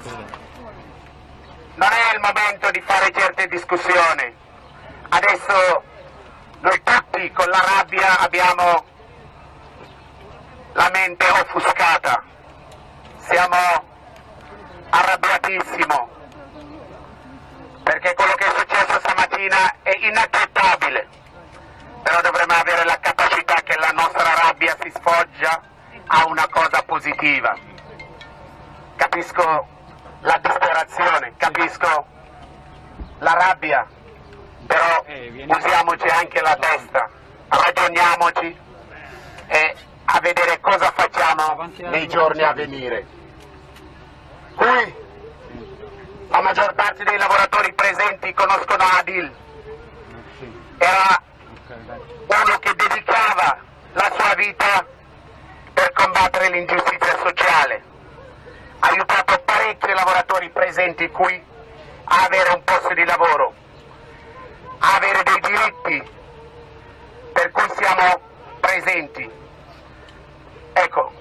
Non è il momento di fare certe discussioni. Adesso noi tutti con la rabbia abbiamo la mente offuscata, siamo arrabbiatissimo perché quello che è successo stamattina è inaccettabile, però dovremmo avere la capacità che la nostra rabbia si sfoggia a una cosa positiva. Capisco la disperazione, capisco la rabbia, però usiamoci anche la testa, ragioniamoci e a vedere cosa facciamo nei giorni a venire. Qui la maggior parte dei lavoratori presenti conoscono Adil, era uno che dedicava la sua vita per combattere l'ingiustizia sociale, ha aiutato parecchi lavoratori presenti qui a avere un posto di lavoro, a avere dei diritti per cui siamo presenti. Ecco,